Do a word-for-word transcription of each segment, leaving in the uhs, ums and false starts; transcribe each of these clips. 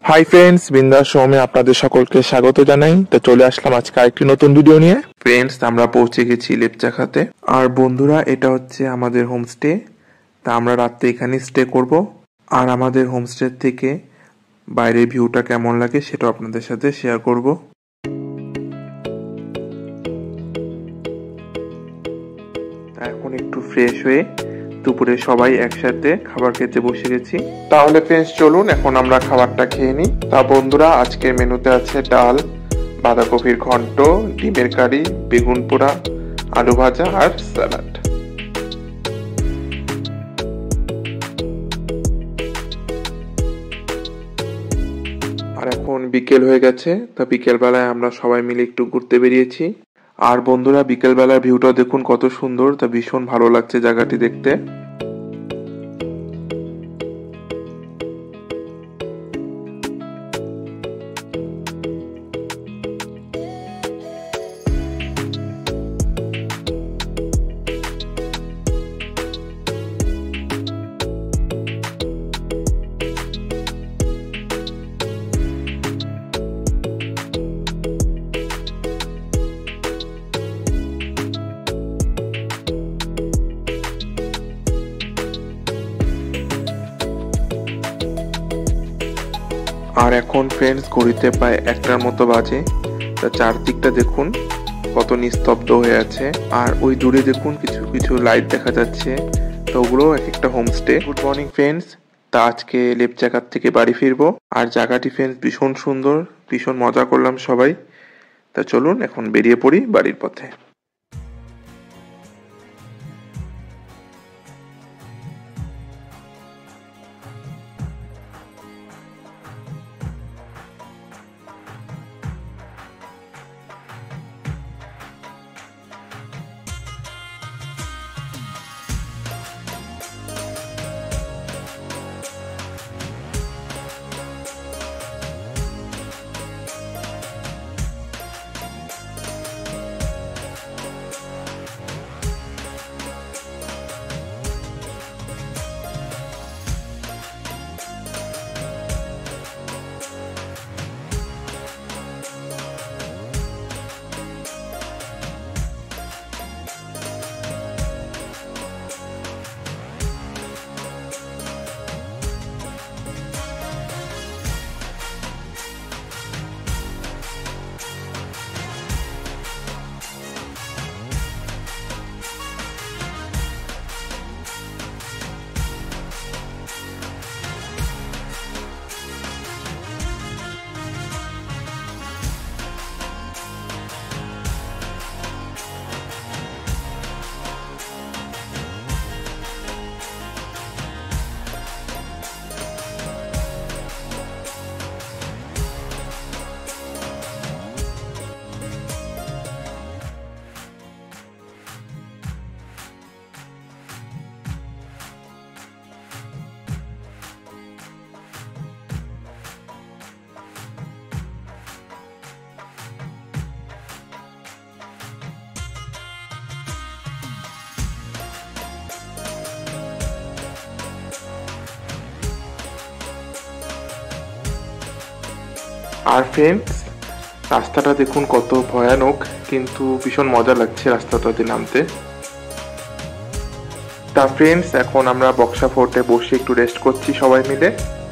Hi friends, বিন্দাস শোমে আপনাদের সকলকে স্বাগত জানাই। তো চলে আসলাম আজকে আরেকটি নতুন ভিডিও নিয়ে। ফ্রেন্ডস, আমরা পৌঁছে গেছি লেপচাখাতে। আর বন্ধুরা, এটা হচ্ছে আমাদের হোমস্টে। তা আমরা রাত্রে এখানে স্টে করব। আর আমাদের হোমস্টে থেকে বাইরের ভিউটা কেমন লাগে সেটা আপনাদের সাথে শেয়ার করব। তা এখন একটু ফ্রেশ হয়ে দুপুরে সবাই একসাথে খাবার খেতে বসে গেছি। তাহলে ফ্রেন্ডস চলুন এখন আমরা খাবারটা খেয়ে নিই। তা বন্ধুরা, আজকের মেনুতে আছে ডাল, বাঁধাকপির ঘন্ট, ডিমের কারি, বেগুন পোড়া, আলু ভাজা আর স্যালাড। আর এখন বিকেল হয়ে গেছে। তা বিকেল বেলায় আমরা সবাই মিলে একটু ঘুরতে বেরিয়েছি। আর বন্ধুরা, বিকেল বেলার ভিউটা দেখুন কত সুন্দর। তা ভীষণ ভালো লাগছে জায়গাটি দেখতে। আর এখন ফ্রেন্ডস ঘড়িতে প্রায় একটার মতো বাজে। তা চারদিকটা দেখুন কত নিস্তব্ধ হয়ে আছে। আর ওই দূরে দেখুন কিছু কিছু লাইট দেখা যাচ্ছে। তো ওগুলো এক একটা হোমস্টে। Good morning friends. তা আজকে লেপচাখার থেকে বাড়ি ফিরবো। আর জায়গাটি ফ্রেন্ডস ভীষণ সুন্দর, ভীষণ মজা করলাম সবাই। তা চলুন এখন বেরিয়ে পড়ি বাড়ির পথে। আর ফ্রেন্ডস, রাস্তাটা দেখুন কত ভয়ানক, কিন্তু ভীষণ মজা লাগছে রাস্তাটাতে নামতে। তা ফ্রেন্ডস, এখন আমরা বক্সা ফোর্টে বসে একটু রেস্ট করছি সবাই মিলে।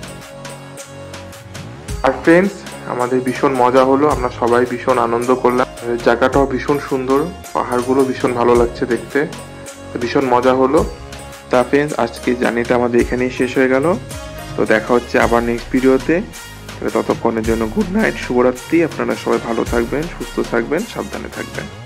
আর ফ্রেন্ডস, আমাদের ভীষণ মজা হলো, আমরা সবাই ভীষণ আনন্দ করলাম। জায়গাটাও ভীষণ সুন্দর, পাহাড়গুলো ভীষণ ভালো লাগছে দেখতে, ভীষণ মজা হলো। তা ফ্রেন্ডস, আজকে জার্নিটা আমাদের এখানেই শেষ হয়ে গেল। তো দেখা হচ্ছে আবার নেক্সট ভিডিওতে। ততক্ষণের জন্য গুড নাইট, শুভরাত্রি। আপনারা সবাই ভালো থাকবেন, সুস্থ থাকবেন, সাবধানে থাকবেন।